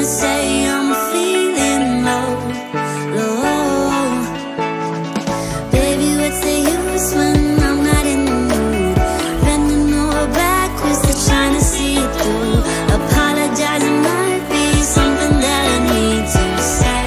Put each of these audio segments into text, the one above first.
say I'm feeling low, low. Baby, what's the use when I'm not in the mood? Bending over backwards to trying to see it through. Apologizing might be something that I need to say.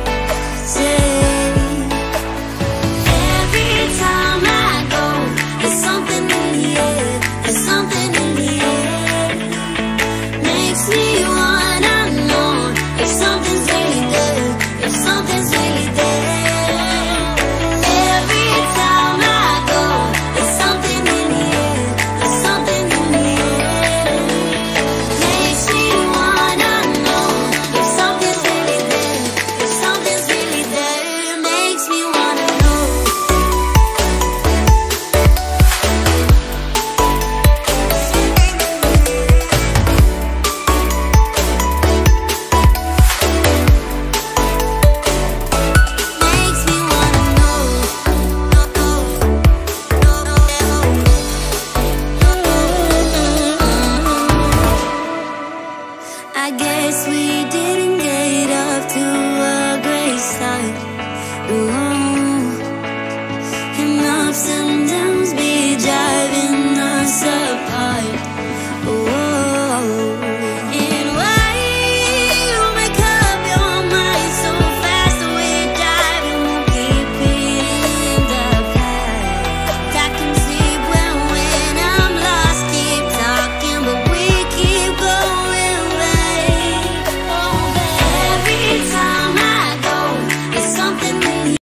Every time I go, there's something in the air. There's something in the air. Makes me wanna know if something's really there. If something's really there. Every time I go, there's something in the air. There's something in the air. Makes me wanna know if something's really there. If something's really there. Makes me wanna know. Makes me wanna know. I guess we didn't get up to a great start.